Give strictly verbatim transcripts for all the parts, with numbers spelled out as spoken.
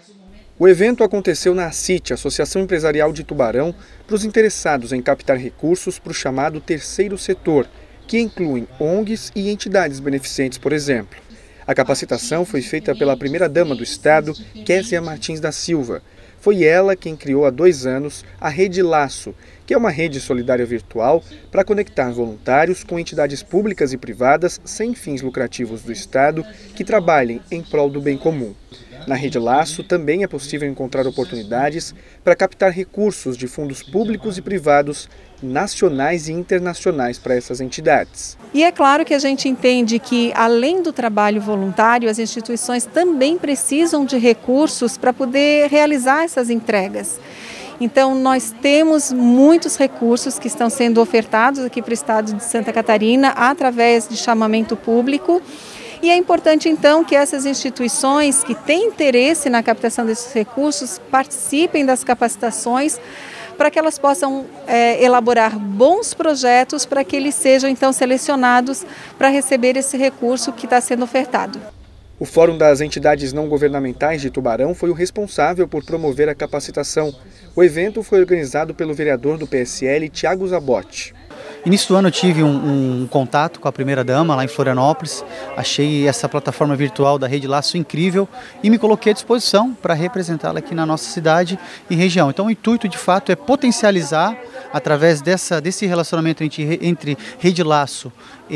O evento aconteceu na ACIT, Associação Empresarial de Tubarão, para os interessados em captar recursos para o chamado terceiro setor, que incluem O N Gs e entidades beneficentes, por exemplo. A capacitação foi feita pela primeira-dama do Estado, Kézia Martins da Silva. Foi ela quem criou há dois anos a Rede Laço, que é uma rede solidária virtual para conectar voluntários com entidades públicas e privadas sem fins lucrativos do Estado que trabalhem em prol do bem comum. Na Rede Laço também é possível encontrar oportunidades para captar recursos de fundos públicos e privados, nacionais e internacionais para essas entidades. E é claro que a gente entende que, além do trabalho voluntário, as instituições também precisam de recursos para poder realizar essas entregas. Então, nós temos muitos recursos que estão sendo ofertados aqui para o Estado de Santa Catarina através de chamamento público. E é importante, então, que essas instituições que têm interesse na captação desses recursos participem das capacitações para que elas possam é, elaborar bons projetos para que eles sejam, então, selecionados para receber esse recurso que está sendo ofertado. O Fórum das Entidades Não Governamentais de Tubarão foi o responsável por promover a capacitação. O evento foi organizado pelo vereador do P S L, Thiago Zabotti. Início do ano eu tive um, um contato com a primeira-dama lá em Florianópolis, achei essa plataforma virtual da Rede Laço incrível e me coloquei à disposição para representá-la aqui na nossa cidade e região. Então o intuito de fato é potencializar através dessa, desse relacionamento entre, entre Rede Laço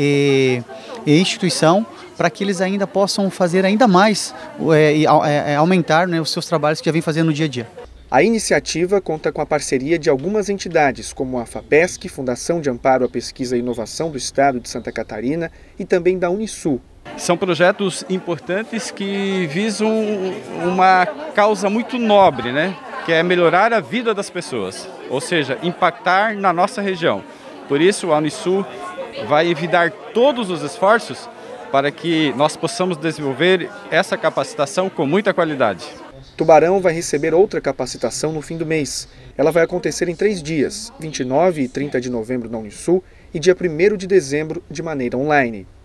e, e instituição, para que eles ainda possam fazer ainda mais é, e é, aumentar, né, os seus trabalhos que já vem fazendo no dia a dia. A iniciativa conta com a parceria de algumas entidades, como a FAPESC, Fundação de Amparo à Pesquisa e Inovação do Estado de Santa Catarina, e também da Unisul. São projetos importantes que visam uma causa muito nobre, né? Que é melhorar a vida das pessoas, ou seja, impactar na nossa região. Por isso, a Unisul vai evitar todos os esforços para que nós possamos desenvolver essa capacitação com muita qualidade. Tubarão vai receber outra capacitação no fim do mês. Ela vai acontecer em três dias, vinte e nove e trinta de novembro na Unisul e dia primeiro de dezembro de maneira online.